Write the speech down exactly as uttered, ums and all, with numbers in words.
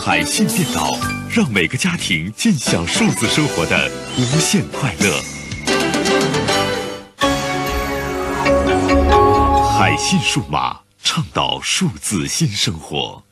海信电脑，让每个家庭尽享数字生活的无限快乐。海信数码倡导数字新生活。